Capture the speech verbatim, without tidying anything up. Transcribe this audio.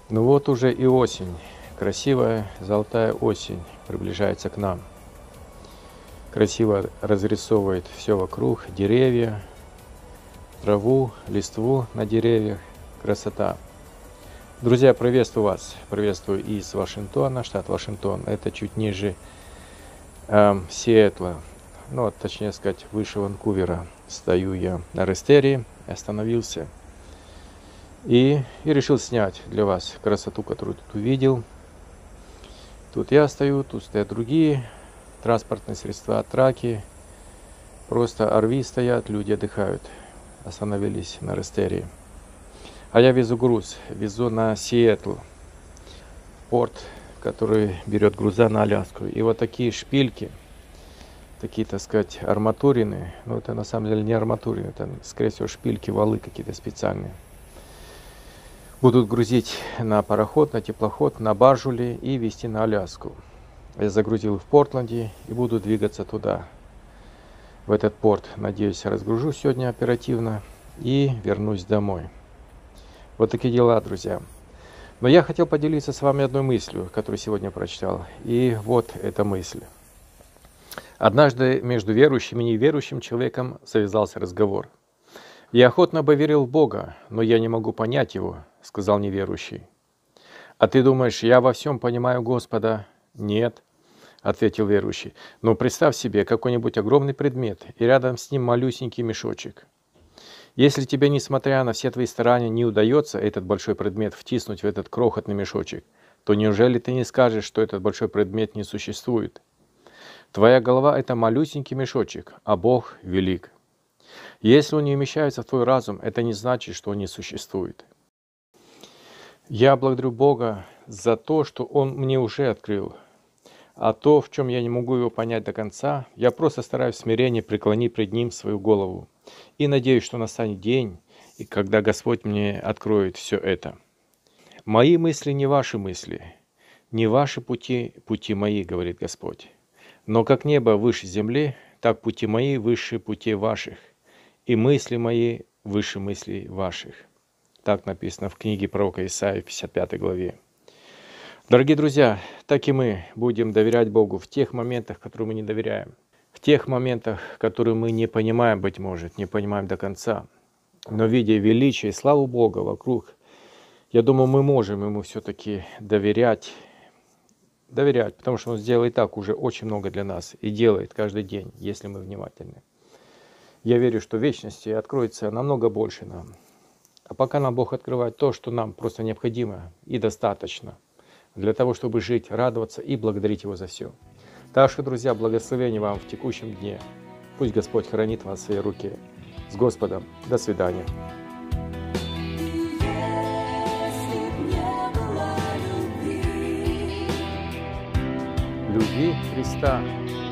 Ну вот уже и осень. Красивая золотая осень приближается к нам. Красиво разрисовывает все вокруг, деревья, траву, листву на деревьях. Красота. Друзья, приветствую вас. Приветствую из Вашингтона, штат Вашингтон. Это чуть ниже э, Сиэтла. Ну, вот, точнее сказать, выше Ванкувера. Стою я на Рестерии, остановился. И, и решил снять для вас красоту, которую тут увидел. Тут я стою, тут стоят другие транспортные средства, траки. Просто ар ви стоят, люди отдыхают. Остановились на Рестерии. А я везу груз, везу на Сиэтл, порт, который берет груза на Аляску. И вот такие шпильки, такие, так сказать, арматурины. Ну, это на самом деле не арматурины, это, скорее всего, шпильки, валы какие-то специальные. Будут грузить на пароход, на теплоход, на баржу ли и везти на Аляску. Я загрузил в Портленде и буду двигаться туда, в этот порт. Надеюсь, разгружу сегодня оперативно и вернусь домой. Вот такие дела, друзья. Но я хотел поделиться с вами одной мыслью, которую сегодня прочитал. И вот эта мысль. Однажды между верующим и неверующим человеком завязался разговор. «Я охотно бы верил в Бога, но я не могу понять Его», — сказал неверующий. «А ты думаешь, я во всем понимаю Господа?» «Нет», — ответил верующий. «Но представь себе какой-нибудь огромный предмет, и рядом с ним малюсенький мешочек. Если тебе, несмотря на все твои старания, не удается этот большой предмет втиснуть в этот крохотный мешочек, то неужели ты не скажешь, что этот большой предмет не существует? Твоя голова — это малюсенький мешочек, а Бог велик. Если он не вмещается в твой разум, это не значит, что он не существует. Я благодарю Бога за то, что Он мне уже открыл. А то, в чем я не могу его понять до конца, я просто стараюсь в смирении преклонить пред Ним свою голову. И надеюсь, что настанет день, и когда Господь мне откроет все это. «Мои мысли не ваши мысли, не ваши пути, пути мои, говорит Господь. Но как небо выше земли, так пути мои выше путей ваших, и мысли мои выше мыслей ваших». Так написано в книге пророка Исаии, пятьдесят пятой главе. Дорогие друзья, так и мы будем доверять Богу в тех моментах, которые мы не доверяем. В тех моментах, которые мы не понимаем, быть может, не понимаем до конца. Но видя величие и славу Бога вокруг, я думаю, мы можем Ему все-таки доверять. Доверять, потому что Он сделал и так уже очень много для нас и делает каждый день, если мы внимательны. Я верю, что в вечности откроется намного больше нам. А пока нам Бог открывает то, что нам просто необходимо и достаточно для того, чтобы жить, радоваться и благодарить Его за все. Так что, друзья, благословения вам в текущем дне. Пусть Господь хранит вас в своей руке. С Господом. До свидания. Любви Христа